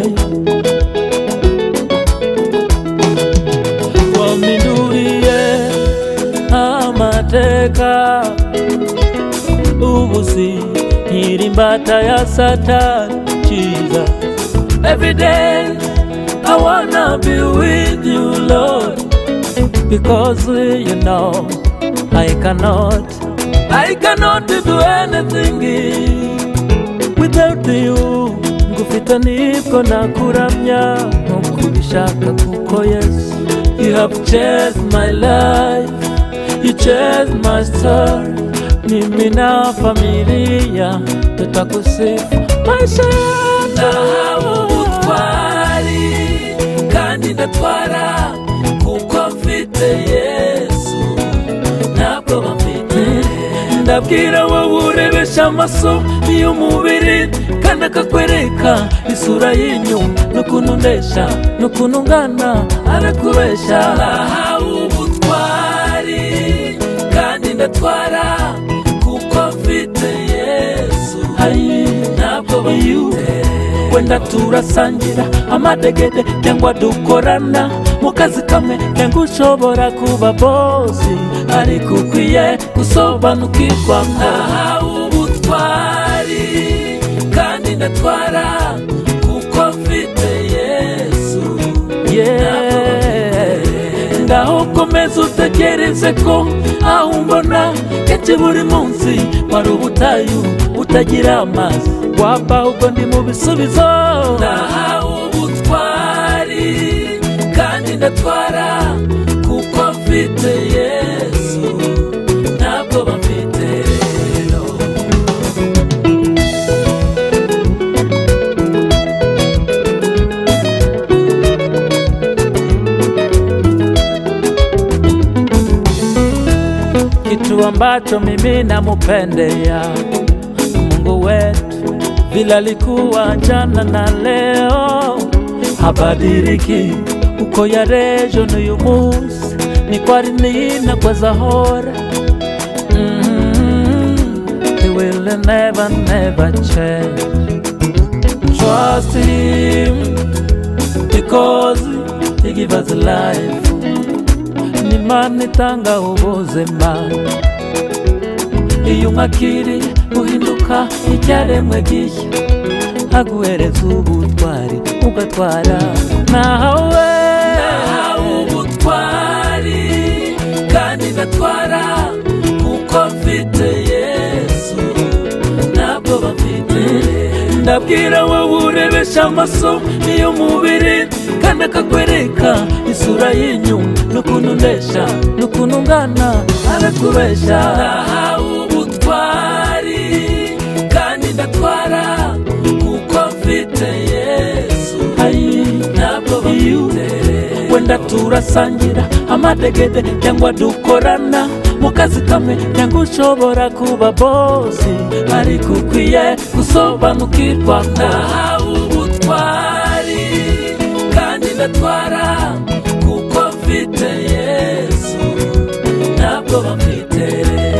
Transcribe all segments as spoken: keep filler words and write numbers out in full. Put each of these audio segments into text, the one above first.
waminduriye amateka ubusi nyirimbata ya Satan. Jesus, every day I wanna be with you, Lord, because you know I cannot, I cannot do anything without you. Ngufita nibwo nakuramya nkubishaka kuko Yesu, you have changed my life, you changed my story. Mimi na familia tutakusifu maisha nahawe ubutwari kandi ndatwara kuko mfite Yesu, ntabwo bamfite. Ndabwira wowe urebesha amaso y'umubiri kandi akakwereka isura y'inyuma n'ukuntu ndesha n'ukuntu ngana arakubesha. Nahawe ubutwari kandi ndatwara kuko mfite Yesu, ntabwo bamfite. Wenda turasangira amadegede cyangwa dukorana mu kazi kamwe cyangwa ushobora kuba bosi, ariko ukwiye gusobanukirwa. Nahawe ubutwari kandi ndatwara kuko mfite Yesu, ntabwo bamfite. Ngaho komeza utekereze ko aho umbona kenshi buri munsi wari ubutayu utagira amazi, wapfa ahubwo ndi mu bisubizo. Nahawe ubutwari kandi ndatwara kuko mfite Yesu, ntabwo bamfite. Kitu ambacho mimi namupendea Mungu wetu, vile alikuwa jana na leo habadiliki, uko yarejo n'uyu munsi niko ari nina kwa zahora. mm -hmm. He will never never change. Trust him because he gives us life. Ni Imana itanga ubuzima, iyo umwakiri uhinduka icyaremwe gishya, aguhereza ubutwari ugatwara. Nahawe nahawe ubutwari kandi ndatwara kuko mfite Yesu, ntabwo bamfite. Ndabwira wowe urebesha amaso y'umubiri kandi akakwereka isura y'inyuma n'ukuntu ndesha n'ukuntu ngana arakubesha. Nahawe ubutwari kandi ndatwara kuko mfite Yesu, ntabwo bamfite. Wenda turasangira amadegede cyangwa dukorana mu kazi kamwe cyangwa ushobora kuba bosi, ariko ukwiye gusobanukirwa. Nahawe ubutwari kandi ndatwara kuko mfite Yesu, ntabwo bamfite.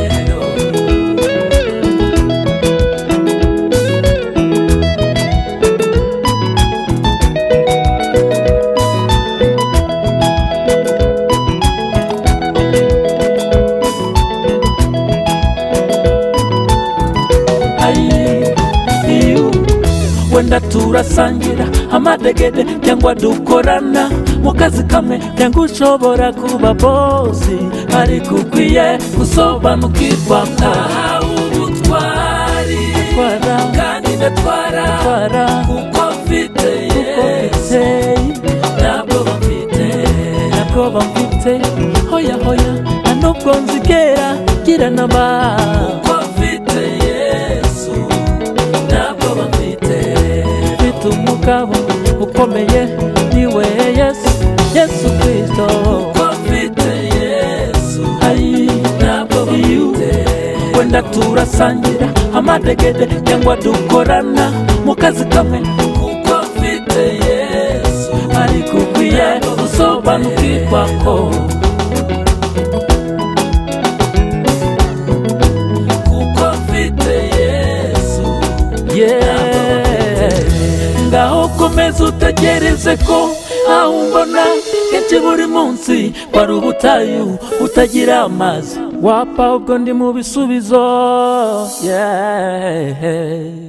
Wenda turasangira amadegede cyangwa dukorana mu kazi kamwe cyangwa ushobora kuba bosi, ariko ukwiye gusobanukirwa. Nahawe ubutwari kandi ndatwara kuko mfite Yesu, ntabwo bamfite. Ntabwo bamfite. Hoya hoya nubwo nzigera gira namba kuko mfite Yesu, ntabwo bamfite. Umugabo ukomeye niwe Yesu, Yesu Kristo, kuko mfite Yesu, ntabwo bamfite. Wenda turasangira amadegede cyangwa dukorana mu kazi kamwe kuko mfite Yesu, ariko ukwiye gusobanukirwa ko kuko mfite Yesu, yeah. ngaho komeza utegereze ko aho umbona kenshi buri munsi wari ubutayu utagira amazi wapa ubwo ndi mu bisubizo yeah.